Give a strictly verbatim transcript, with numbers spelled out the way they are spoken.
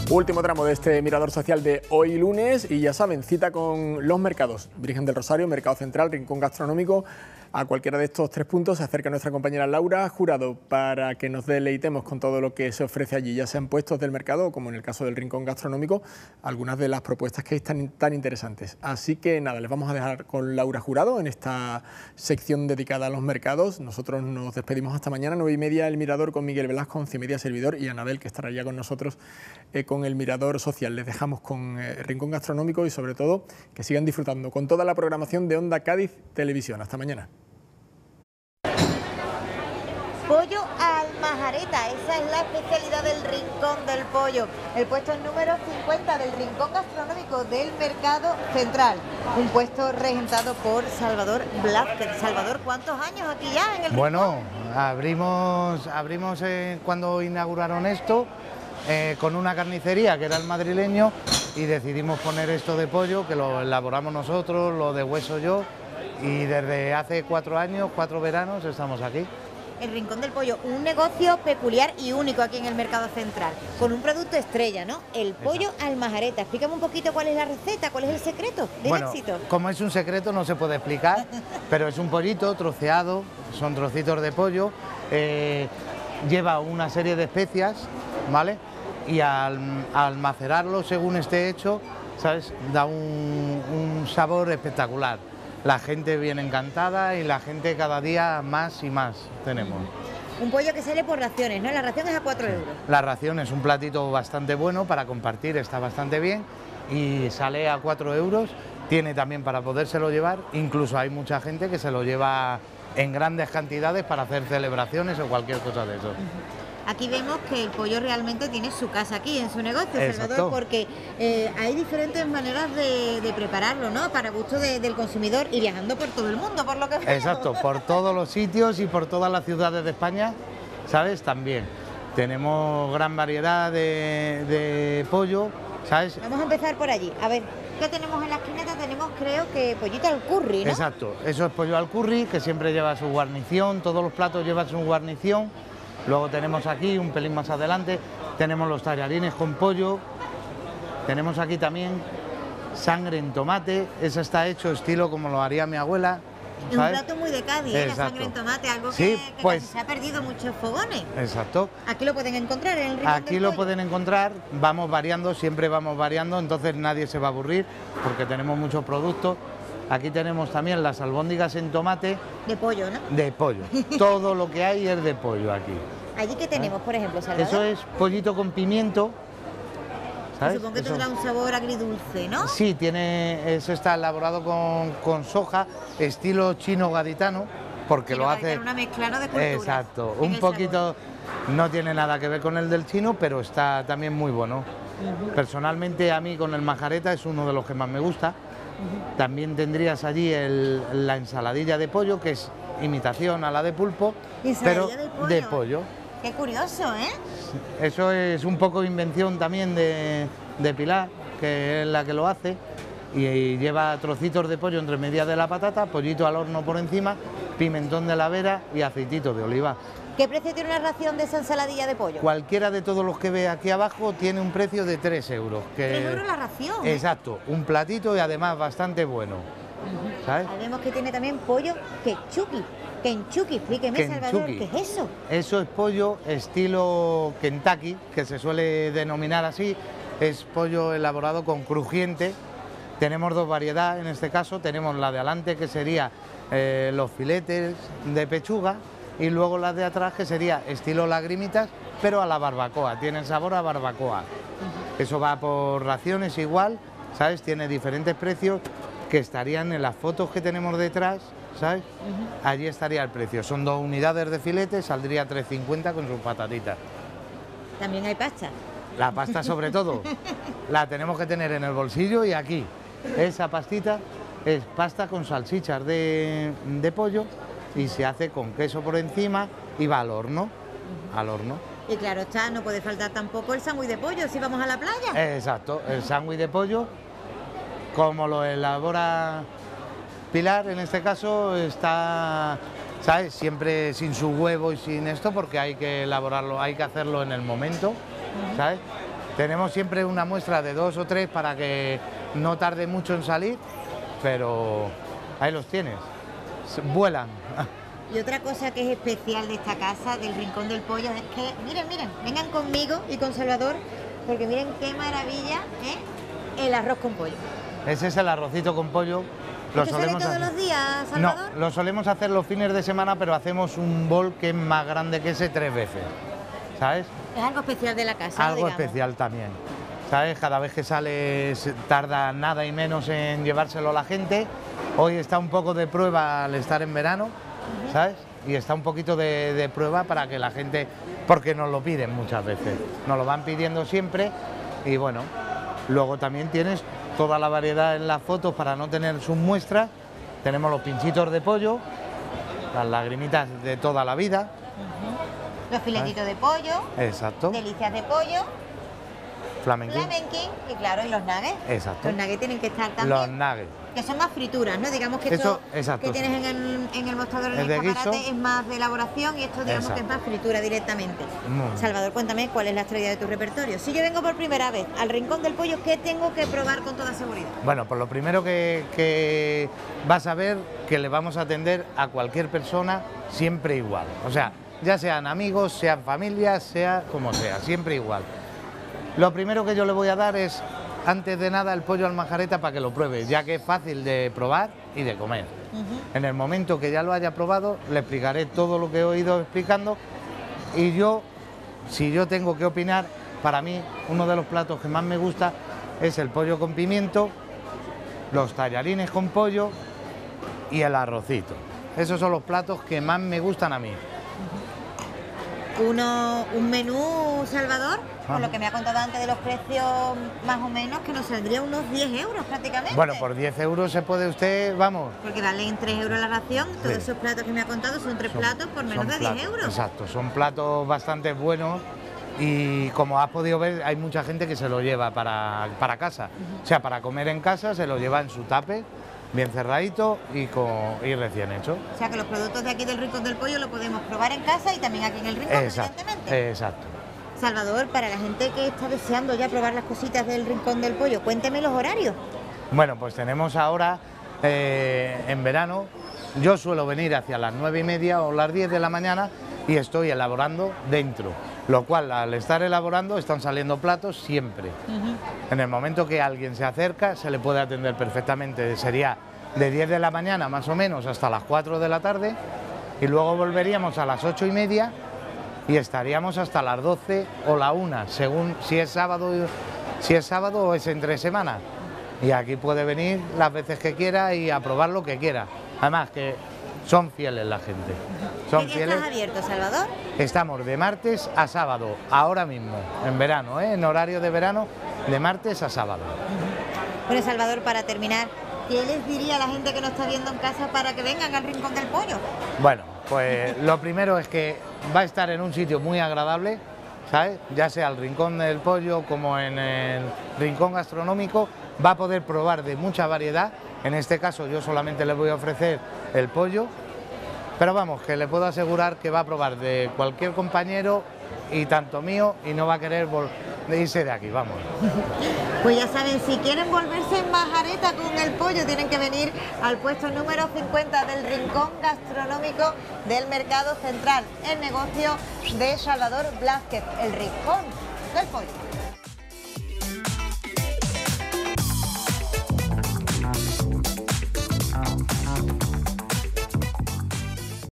Último tramo de este Mirador Social de hoy lunes y ya saben, cita con los mercados. Virgen del Rosario, Mercado Central, Rincón Gastronómico. A cualquiera de estos tres puntos se acerca nuestra compañera Laura Jurado para que nos deleitemos con todo lo que se ofrece allí, ya sean puestos del mercado como en el caso del Rincón Gastronómico, algunas de las propuestas que están tan interesantes. Así que nada, les vamos a dejar con Laura Jurado en esta sección dedicada a los mercados. Nosotros nos despedimos hasta mañana, nueve y media, el Mirador con Miguel Velasco, once y media servidor y Anabel, que estará ya con nosotros eh, con el Mirador Social. Les dejamos con eh, Rincón Gastronómico y sobre todo que sigan disfrutando con toda la programación de Onda Cádiz Televisión. Hasta mañana. Pollo al majareta, esa es la especialidad del Rincón del Pollo. El puesto número cincuenta del Rincón Gastronómico del Mercado Central. Un puesto regentado por Salvador Blázquez. Salvador, ¿cuántos años aquí ya en el Bueno, Rincón? abrimos, abrimos eh, cuando inauguraron esto, eh, con una carnicería que era el madrileño, y decidimos poner esto de pollo, que lo elaboramos nosotros, lo de hueso yo, y desde hace cuatro años, cuatro veranos, estamos aquí. El Rincón del Pollo, un negocio peculiar y único aquí en el Mercado Central, con un producto estrella, ¿no? El pollo Exacto. al majareta. Explícame un poquito cuál es la receta, cuál es el secreto del bueno, éxito. Como es un secreto no se puede explicar, pero es un pollito troceado, son trocitos de pollo, eh, lleva una serie de especias, ¿vale? Y al, al macerarlo según esté hecho, ¿sabes? Da un, un sabor espectacular. La gente viene encantada y la gente cada día más y más tenemos. Un pollo que sale por raciones, ¿no? La ración es a cuatro euros. La ración es un platito bastante bueno para compartir, está bastante bien y sale a cuatro euros. Tiene también para podérselo llevar, incluso hay mucha gente que se lo lleva en grandes cantidades para hacer celebraciones o cualquier cosa de eso. Aquí vemos que el pollo realmente tiene su casa aquí, en su negocio, Exacto. Salvador, porque eh, hay diferentes maneras de, de prepararlo, ¿no? Para gusto de, del consumidor y viajando por todo el mundo, por lo que veo. Exacto, por todos los sitios y por todas las ciudades de España, ¿sabes? También tenemos gran variedad de, de pollo, ¿sabes? Vamos a empezar por allí. A ver, ¿qué tenemos en la esquineta? Tenemos, creo que, pollito al curry, ¿no? Exacto, eso es pollo al curry, que siempre lleva su guarnición, todos los platos llevan su guarnición. Luego tenemos aquí, un pelín más adelante, tenemos los tallarines con pollo, tenemos aquí también sangre en tomate, eso está hecho estilo como lo haría mi abuela. Es un plato muy de Cádiz, ¿eh? La sangre en tomate, algo sí, que, que pues, se ha perdido muchos fogones. Exacto. Aquí lo pueden encontrar en el Rincón Aquí del lo Pollo. pueden encontrar, vamos variando, siempre vamos variando, entonces nadie se va a aburrir porque tenemos muchos productos. Aquí tenemos también las albóndigas en tomate. De pollo, ¿no? De pollo. Todo lo que hay es de pollo aquí. Allí que tenemos, por ejemplo, Salvador. Eso es pollito con pimiento. ¿Sabes? Supongo que Eso. tendrá un sabor agridulce, ¿no? Sí, tiene, eso está elaborado con, con soja, estilo chino gaditano, porque Chino lo gaditano, hace... una mezcla, ¿no? De culturas. Exacto, En un el poquito... No tiene nada que ver con el del chino, pero está también muy bueno. Uh-huh. Personalmente a mí con el majareta es uno de los que más me gusta. Uh-huh. También tendrías allí el, la ensaladilla de pollo, que es imitación a la de pulpo, pero de pollo. de pollo. Qué curioso, ¿eh? Eso es un poco invención también de, de Pilar, que es la que lo hace, y, y lleva trocitos de pollo entre medias de la patata, pollito al horno por encima, pimentón de la vera y aceitito de oliva. ¿Qué precio tiene una ración de esa ensaladilla de pollo? Cualquiera de todos los que ve aquí abajo tiene un precio de tres euros. Que... ¿tres euros la ración? Exacto, un platito y además bastante bueno. Uh-huh. ¿Sabes? Ahí vemos que tiene también pollo quechuqui. Kentucky, explíqueme, Kentucky. Salvador, ¿qué es eso? Eso es pollo estilo Kentucky, que se suele denominar así. Es pollo elaborado con crujiente. Tenemos dos variedades en este caso. Tenemos la de adelante, que sería eh, los filetes de pechuga, y luego la de atrás, que sería estilo lagrimitas, pero a la barbacoa. Tiene sabor a barbacoa. Uh-huh. Eso va por raciones igual, ¿sabes? Tiene diferentes precios que estarían en las fotos que tenemos detrás, ¿sabes? Uh-huh. Allí estaría el precio. Son dos unidades de filete, saldría tres cincuenta con sus patatitas. También hay pasta. La pasta sobre todo, la tenemos que tener en el bolsillo y aquí. Esa pastita es pasta con salchichas de, de pollo y se hace con queso por encima y va al horno, uh-huh. al horno. Y claro está, no puede faltar tampoco el sándwich de pollo si vamos a la playa. Exacto, el sándwich de pollo, como lo elabora Pilar, en este caso está, ¿sabes? Siempre sin su huevo y sin esto, porque hay que elaborarlo, hay que hacerlo en el momento, ¿sabes? Tenemos siempre una muestra de dos o tres para que no tarde mucho en salir, pero ahí los tienes, vuelan. Y otra cosa que es especial de esta casa, del Rincón del Pollo, es que, miren, miren, vengan conmigo y con Salvador, porque miren qué maravilla, ¿eh? El arroz con pollo. Ese es el arrocito con pollo. Lo ¿Esto sale todos hacer. los días, Salvador? No, lo solemos hacer los fines de semana, pero hacemos un bol que es más grande que ese tres veces, ¿sabes? Es algo especial de la casa, Algo digamos. especial también, ¿sabes? Cada vez que sale tarda nada y menos en llevárselo a la gente. Hoy está un poco de prueba al estar en verano, ¿sabes? Y está un poquito de, de prueba para que la gente, porque nos lo piden muchas veces, nos lo van pidiendo siempre y bueno, luego también tienes toda la variedad en las fotos para no tener sus muestras. Tenemos los pinchitos de pollo, las lagrimitas de toda la vida. Uh-huh. Los filetitos de pollo. Exacto. Delicias de pollo. Flamenquín. Flamenquín y claro, y los nuggets. Exacto. Los nuggets tienen que estar también. Los nuggets. Que son más frituras, ¿no? Digamos que Eso, esto exacto. que tienes en el, en el mostrador, en Es el de escaparate, guiso. es más de elaboración y esto digamos Exacto. que es más fritura directamente. Mm. Salvador, cuéntame cuál es la estrella de tu repertorio. Si yo vengo por primera vez al Rincón del Pollo, ¿qué tengo que probar con toda seguridad? Bueno, pues lo primero que, que vas a ver que le vamos a atender a cualquier persona siempre igual. O sea, ya sean amigos, sean familias, sea como sea, siempre igual. Lo primero que yo le voy a dar es, antes de nada, el pollo al majareta para que lo pruebe, ya que es fácil de probar y de comer. Uh-huh. En el momento que ya lo haya probado, le explicaré todo lo que he ido explicando y yo, si yo tengo que opinar, para mí uno de los platos que más me gusta es el pollo con pimiento, los tallarines con pollo y el arrocito. Esos son los platos que más me gustan a mí. Uno, un menú, Salvador, Ah. por lo que me ha contado antes de los precios más o menos, que nos saldría unos diez euros prácticamente. Bueno, por diez euros se puede usted, vamos... Porque valen tres euros la ración, todos Sí. esos platos que me ha contado son tres son- platos por menos son de diez platos, euros. Exacto, son platos bastante buenos y como has podido ver hay mucha gente que se lo lleva para, para casa. O sea, para comer en casa se lo lleva en su tupper, bien cerradito y, con, y recién hecho. O sea que los productos de aquí del Rincón del Pollo lo podemos probar en casa y también aquí en el Rincón, Exacto, evidentemente. exacto. Salvador, para la gente que está deseando ya probar las cositas del Rincón del Pollo, cuénteme los horarios. Bueno, pues tenemos ahora, eh, en verano, yo suelo venir hacia las nueve y media o las diez de la mañana y estoy elaborando dentro, lo cual al estar elaborando están saliendo platos siempre. Uh-huh. En el momento que alguien se acerca se le puede atender perfectamente, sería de diez de la mañana más o menos hasta las cuatro de la tarde y luego volveríamos a las ocho y media y estaríamos hasta las doce o la una, según si es sábado, si es sábado o es entre semana. Y aquí puede venir las veces que quiera y a probar lo que quiera. Además que son fieles la gente. Son ¿Qué día fieles. estás abierto, Salvador? Estamos de martes a sábado, ahora mismo, en verano, ¿eh? En horario de verano, de martes a sábado. Bueno, Salvador, para terminar, ¿qué les diría a la gente que nos está viendo en casa para que vengan al Rincón del Pollo? Bueno, pues lo primero es que va a estar en un sitio muy agradable, ¿sabes? Ya sea el Rincón del Pollo como en el Rincón Gastronómico, va a poder probar de mucha variedad. En este caso yo solamente le voy a ofrecer el pollo, pero vamos, que le puedo asegurar que va a probar de cualquier compañero y tanto mío y no va a querer irse de aquí, vamos. Pues ya saben, si quieren volverse en majareta con el pollo, tienen que venir al puesto número cincuenta del Rincón Gastronómico del Mercado Central, el negocio de Salvador Blázquez, el Rincón del Pollo.